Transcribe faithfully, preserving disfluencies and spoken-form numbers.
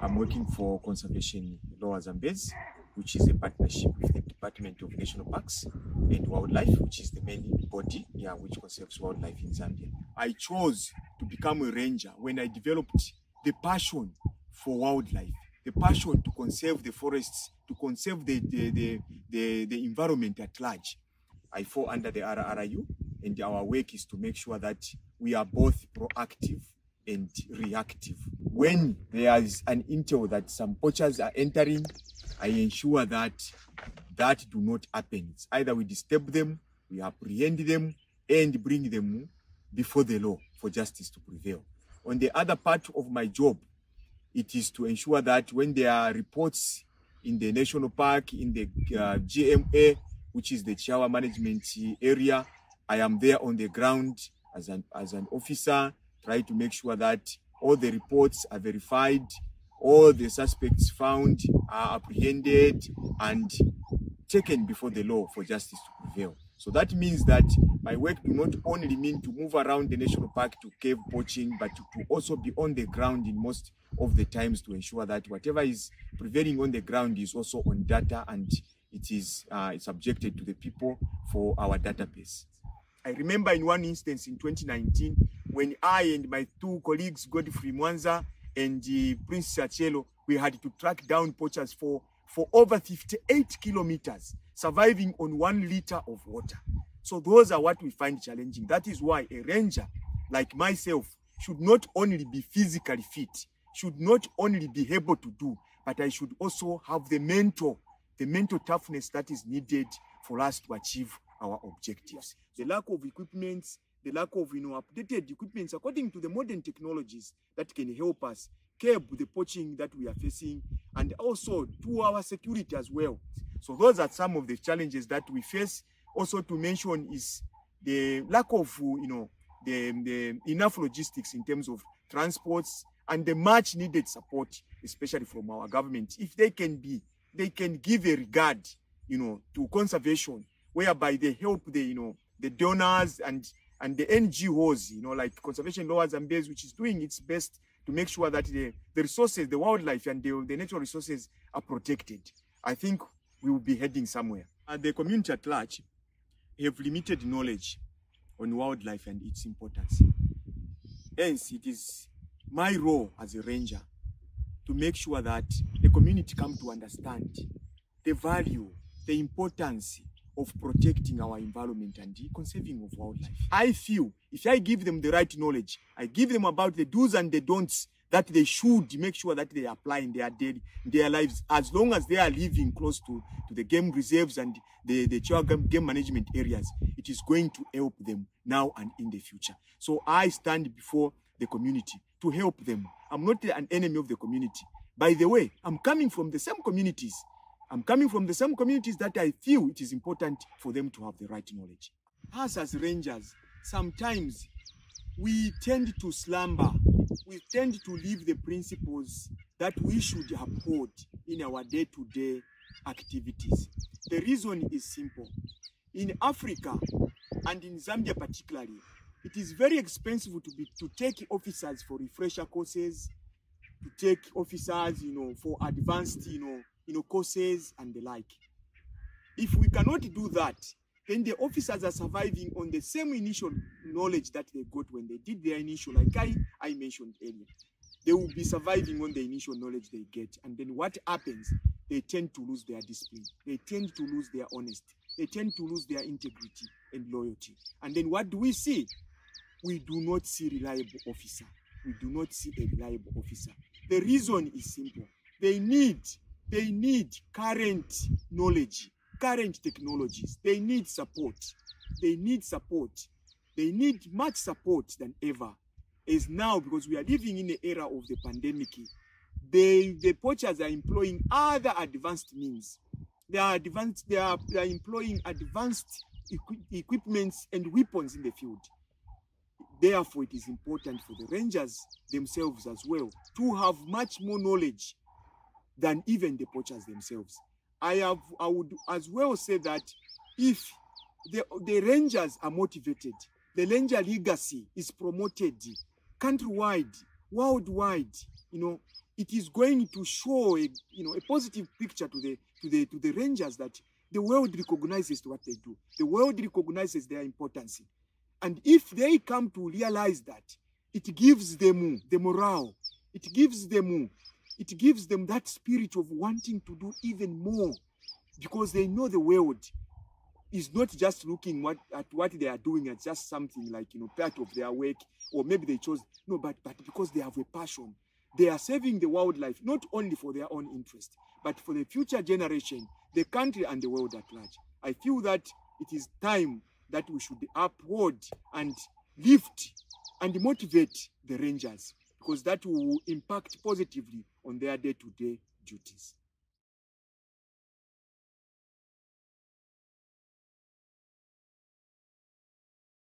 I'm working for Conservation Lower Zambezi, which is a partnership with the Department of National Parks and Wildlife, which is the main body yeah, which conserves wildlife in Zambia. I chose to become a ranger when I developed the passion for wildlife, the passion to conserve the forests, to conserve the, the, the, the, the environment at large. I fall under the R R U, and our work is to make sure that we are both proactive and reactive. When there is an intel that some poachers are entering, I ensure that that do not happen. It's either we disturb them, we apprehend them, and bring them before the law for justice to prevail. On the other part of my job, it is to ensure that when there are reports in the national park, in the uh, G M A, which is the Chihuahua management area, I am there on the ground as an, as an officer, try to make sure that all the reports are verified, all the suspects found are apprehended and taken before the law for justice to prevail. So that means that my work do not only mean to move around the national park to cave poaching, but to, to also be on the ground in most of the times to ensure that whatever is prevailing on the ground is also on data and it is uh, subjected to the people for our database. I remember in one instance in twenty nineteen, when I and my two colleagues, Godfrey Mwanza and uh, Prince Sachelo, we had to track down poachers for, for over fifty-eight kilometers, surviving on one liter of water. So those are what we find challenging. That is why a ranger like myself should not only be physically fit, should not only be able to do, but I should also have the mental, the mental toughness that is needed for us to achieve our objectives. The lack of equipment, the lack of you know, updated equipment according to the modern technologies that can help us curb the poaching that we are facing, and also to our security as well. So those are some of the challenges that we face. Also to mention is the lack of you know, the, the enough logistics in terms of transports and the much needed support, especially from our government. If they can be, they can give a regard, you know, to conservation, whereby they help the, you know, the donors and and the N G Os, you know, like Conservation Lower Zambezi, which is doing its best to make sure that the, the resources, the wildlife and the, the natural resources are protected. I think we will be heading somewhere. And the community at large have limited knowledge on wildlife and its importance. Hence, it is my role as a ranger to make sure that the community come to understand the value, the importance of protecting our environment and the conserving of wildlife. I feel if I give them the right knowledge, I give them about the do's and the don'ts that they should make sure that they apply in their daily, in their lives, as long as they are living close to, to the game reserves and the, the Chihuahua game management areas, it is going to help them now and in the future. So I stand before the community to help them. I'm not an enemy of the community. By the way, I'm coming from the same communities. I'm coming from the same communities that I feel it is important for them to have the right knowledge. Us as rangers, sometimes we tend to slumber. We tend to leave the principles that we should uphold in our day-to-day activities. The reason is simple. In Africa, and in Zambia particularly, it is very expensive to, be, to take officers for refresher courses, to take officers, you know, for advanced, you know, you know, courses and the like. If we cannot do that, then the officers are surviving on the same initial knowledge that they got when they did their initial, like I, I mentioned earlier. They will be surviving on the initial knowledge they get. And then what happens? They tend to lose their discipline. They tend to lose their honesty. They tend to lose their integrity and loyalty. And then what do we see? We do not see reliable officer. We do not see a reliable officer. The reason is simple. They need They need current knowledge, current technologies. They need support. They need support. They need much support than ever. As now, because we are living in the era of the pandemic, they, the poachers are employing other advanced means. They are advanced. They are, they are employing advanced equi equipments and weapons in the field. Therefore, it is important for the rangers themselves as well to have much more knowledge than even the poachers themselves. I have, I would as well say that if the, the rangers are motivated, the ranger legacy is promoted countrywide, worldwide, you know, it is going to show a, you know, a positive picture to the to the to the rangers that the world recognizes what they do. The world recognizes their importance. And if they come to realize that, it gives them the morale, it gives them, it gives them that spirit of wanting to do even more, because they know the world is not just looking what, at what they are doing as just something like, you know, part of their work, or maybe they chose, no, but, but because they have a passion. They are saving the wildlife, not only for their own interest, but for the future generation, the country and the world at large. I feel that it is time that we should uphold and lift and motivate the rangers, because that will impact positively on their day-to-day duties.